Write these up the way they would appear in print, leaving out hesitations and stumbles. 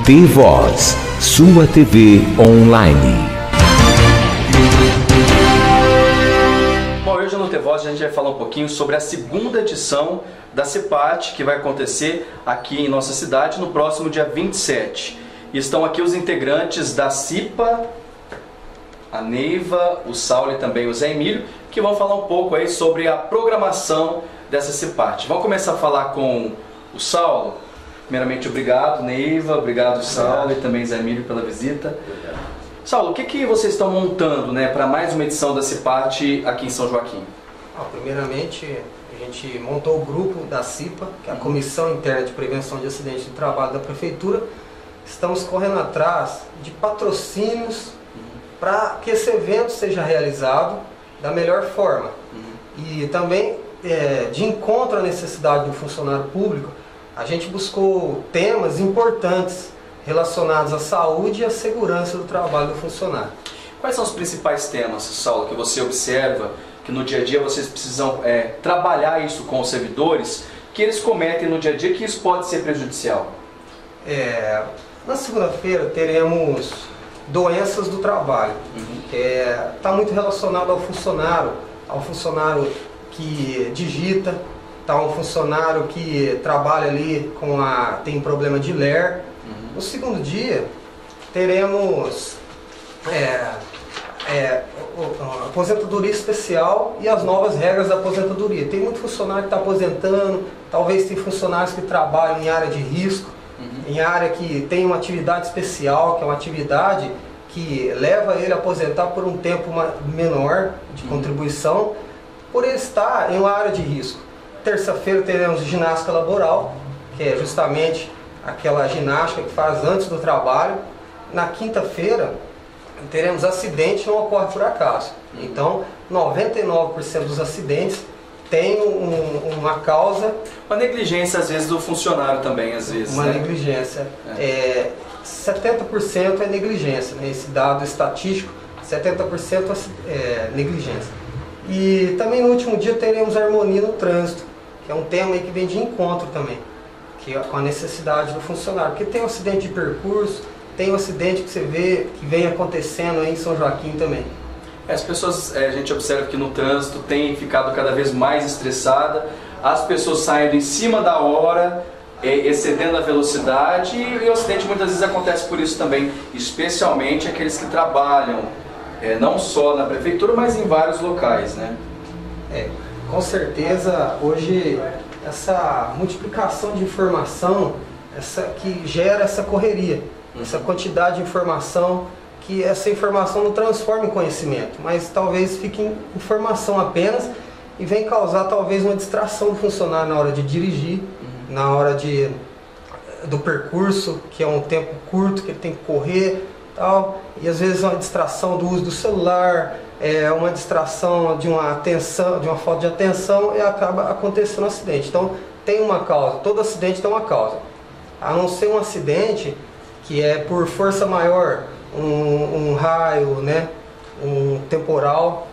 T-Voz, sua TV online. Bom, hoje no T-Voz a gente vai falar um pouquinho sobre a segunda edição da CIPAT, que vai acontecer aqui em nossa cidade no próximo dia 27. E estão aqui os integrantes da CIPA, a Neiva, o Saulo e também o Zé Emílio, que vão falar um pouco aí sobre a programação dessa CIPAT. Vamos começar a falar com o Saulo. Primeiramente, obrigado, Neiva, obrigado, Saulo, e também Zé Emílio pela visita. Obrigado. Saulo, o que vocês estão montando, né, para mais uma edição da CIPAT aqui em São Joaquim? Primeiramente, a gente montou o grupo da CIPA, que é a Comissão Interna de Prevenção de Acidentes de Trabalho da Prefeitura. Estamos correndo atrás de patrocínios para que esse evento seja realizado da melhor forma. E também, de encontro à necessidade do funcionário público, a gente buscou temas importantes relacionados à saúde e à segurança do trabalho do funcionário. Quais são os principais temas, Saulo, que você observa, que no dia a dia vocês precisam trabalhar isso com os servidores, que eles cometem no dia a dia, que isso pode ser prejudicial? Na segunda-feira teremos doenças do trabalho, que está muito relacionado ao funcionário que digita, tá um funcionário que trabalha ali tem problema de ler. No segundo dia teremos aposentadoria especial e as novas regras da aposentadoria. Tem muito funcionário que está aposentando, talvez tem funcionários que trabalham em área de risco, em área que tem uma atividade especial, que é uma atividade que leva ele a aposentar por um tempo menor de contribuição, por ele estar em uma área de risco. Terça-feira teremos ginástica laboral, que é justamente aquela ginástica que faz antes do trabalho. Na quinta-feira teremos acidente que não ocorre por acaso. Então, 99% dos acidentes tem uma causa. Uma negligência, às vezes, do funcionário também, às vezes. Uma negligência. 70% é negligência, né? Esse dado estatístico, 70% é negligência. E também no último dia teremos harmonia no trânsito, que é um tema aí que vem de encontro também, que é com a necessidade do funcionário. Porque tem um acidente de percurso, tem um acidente que você vê que vem acontecendo aí em São Joaquim também. As pessoas, a gente observa que no trânsito tem ficado cada vez mais estressada, as pessoas saindo em cima da hora, excedendo a velocidade, e o acidente muitas vezes acontece por isso também, especialmente aqueles que trabalham não só na prefeitura, mas em vários locais, né? Com certeza, hoje, essa multiplicação de informação, que gera essa correria, essa quantidade de informação, que essa informação não transforma em conhecimento, mas talvez fique em informação apenas e vem causar talvez uma distração do funcionário na hora de dirigir, na hora do percurso, que é um tempo curto, que ele tem que correr, tal, e às vezes uma distração do uso do celular, uma distração de uma falta de atenção, e acaba acontecendo um acidente. Então tem uma causa, todo acidente tem uma causa, a não ser um acidente que é por força maior, um raio, né, um temporal.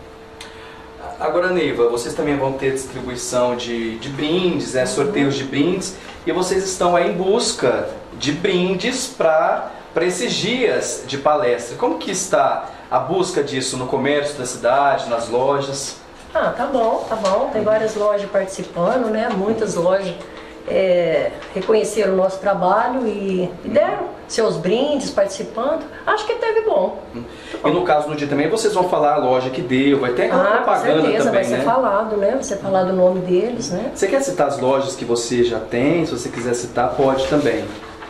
Agora, Neiva, vocês também vão ter distribuição de brindes, sorteios de brindes, e vocês estão aí em busca de brindes para esses dias de palestra. Como que está a busca disso no comércio da cidade, nas lojas? Tá bom. Tem várias lojas participando, né? Muitas lojas reconheceram o nosso trabalho e deram seus brindes participando. Acho que teve bom. E no caso do dia também vocês vão falar a loja que deu, vai ter aquela propaganda com certeza, também, vai ser falado, né? Vai ser falado o nome deles, né? Você quer citar as lojas que você já tem? Se você quiser citar, pode também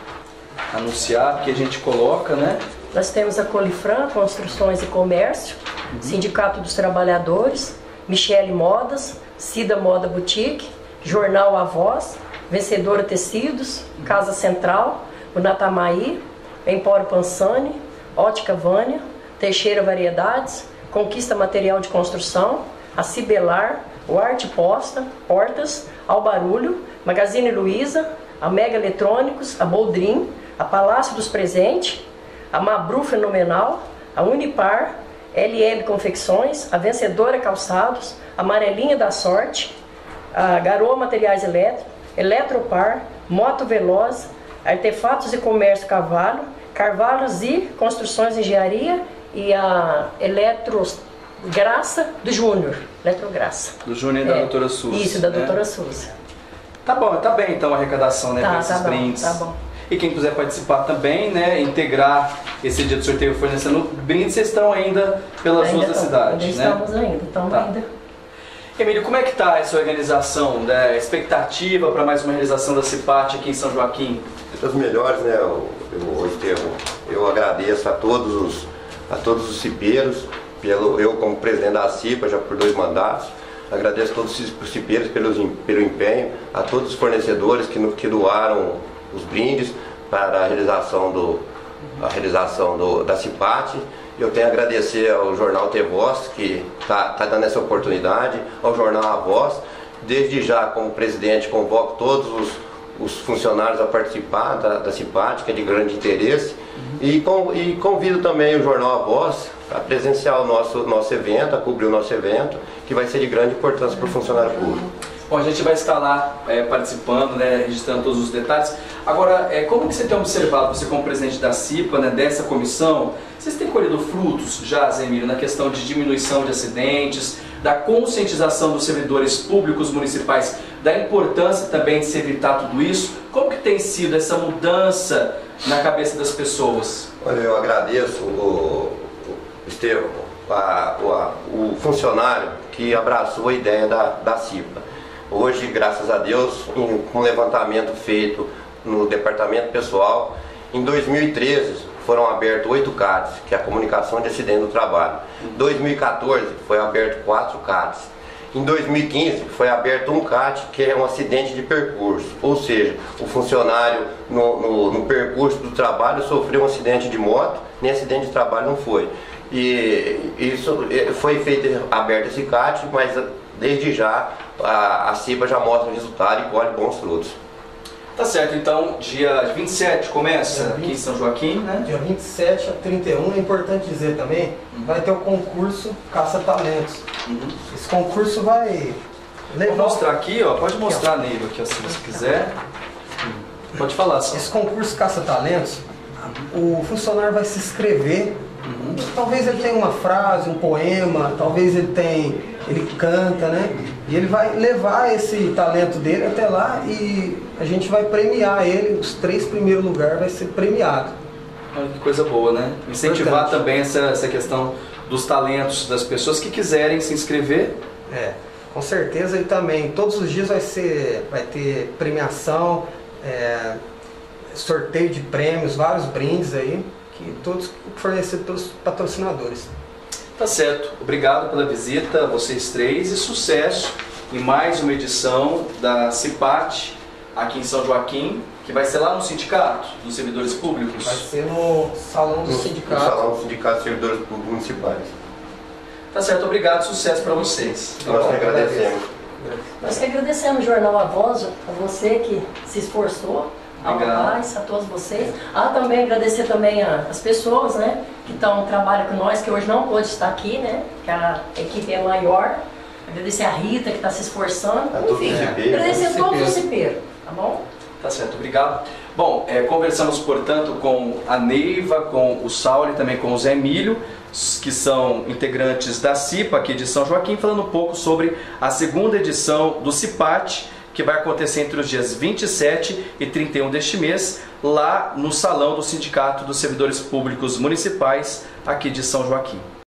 anunciar, porque a gente coloca, né? Nós temos a Colifran, Construções e Comércio, Sindicato dos Trabalhadores, Michele Modas, Cida Moda Boutique, Jornal A Voz, Vencedora Tecidos, Casa Central, o Natamaí, Empório Pansani, Ótica Vânia, Teixeira Variedades, Conquista Material de Construção, a Cibelar, o Arte Portas, Albarulho, Magazine Luiza, a Mega Eletrônicos, a Boldrin, a Palácio dos Presentes, a Mabru Fenomenal, a Unipar, LL Confecções, a Vencedora Calçados, a Amarelinha da Sorte, a Garoa Materiais Elétricos, Eletropar, Moto Veloz, Artefatos e Comércio Carvalhos e Construções e Engenharia e a Eletrograça do Júnior. Eletrograça. Do Júnior e da doutora Suzy. Isso, da doutora Suzy. Tá bom, tá bem então a arrecadação, né, com esses brindes. Tá bom. E quem quiser participar também, né, integrar esse dia do sorteio fornecendo brindes, vocês estão ainda pelas ruas da cidade, ainda né? Estamos ainda. Emílio, como é que está essa organização, né? Expectativa para mais uma realização da CIPAT aqui em São Joaquim? Das melhores, né, Estevão? Eu agradeço a todos os cipeiros, eu como presidente da CIPA, já por 2 mandatos, agradeço a todos os cipeiros pelo empenho, a todos os fornecedores que doaram os brindes para a realização da CIPAT. Eu tenho a agradecer ao Jornal Ter Voz, que está dando essa oportunidade, ao Jornal A Voz. Desde já, como presidente, convoco todos os funcionários a participar da CIPAT, que é de grande interesse, e convido também o Jornal A Voz a presenciar o nosso evento, a cobrir o nosso evento, que vai ser de grande importância para o funcionário público. Bom, a gente vai estar lá participando, né, registrando todos os detalhes. Agora, como que você tem observado, você como presidente da CIPA, né, dessa comissão, vocês têm colhido frutos já, Zé Emílio, na questão de diminuição de acidentes, da conscientização dos servidores públicos municipais, da importância também de se evitar tudo isso? Como que tem sido essa mudança na cabeça das pessoas? Olha, eu agradeço, Estevão, o funcionário que abraçou a ideia da CIPA. Hoje, graças a Deus, com um levantamento feito no departamento pessoal, em 2013 foram abertos 8 CADs, que é a comunicação de acidente do trabalho. Em 2014 foi aberto 4 CADs. Em 2015 foi aberto um CAD, que é um acidente de percurso, ou seja, o funcionário no percurso do trabalho sofreu um acidente de moto, nem acidente de trabalho não foi. E isso foi aberto esse CAD, mas desde já a CIPA já mostra o resultado e colhe bons frutos. Tá certo, então dia 27 começa aqui em São Joaquim, né? Dia 27 a 31, é importante dizer também, vai ter o concurso Caça Talentos. Esse concurso vai levar... Vou mostrar aqui, ó, pode mostrar nele aqui, ó, se você quiser. Pode falar, só. Esse concurso Caça Talentos, o funcionário vai se inscrever. Talvez ele tenha uma frase, um poema, talvez ele canta, né? E ele vai levar esse talento dele até lá e a gente vai premiar ele, os 3 primeiros lugares vai ser premiado. Olha que coisa boa, né? Incentivar também essa questão dos talentos das pessoas que quiserem se inscrever. Com certeza, e também todos os dias vai ter premiação, sorteio de prêmios, vários brindes aí, que todos fornecidos pelos patrocinadores. Tá certo. Obrigado pela visita a vocês 3 e sucesso em mais uma edição da CIPAT aqui em São Joaquim, que vai ser lá no Sindicato dos Servidores Públicos. Vai ser no Salão do Sindicato. No Salão do Sindicato de Servidores Públicos Municipais. Tá certo. Obrigado. Sucesso para vocês. Nós que agradecemos. Nós que agradecemos o Jornal A Voz, a você que se esforçou. Ao rapaz, a todos vocês. Também agradecer também as pessoas, né, que trabalham com nós, que hoje não pôde estar aqui, né, que a equipe é maior. Agradecer a Rita, que está se esforçando. Enfim, agradecer a todos os cipeiros, tá bom? Tá certo, obrigado. Bom, conversamos, portanto, com a Neiva, com o Saulo e também com o Zé Emílio, que são integrantes da CIPA aqui de São Joaquim, falando um pouco sobre a 2ª edição do CIPAT, que vai acontecer entre os dias 27 e 31 deste mês, lá no Salão do Sindicato dos Servidores Públicos Municipais, aqui de São Joaquim.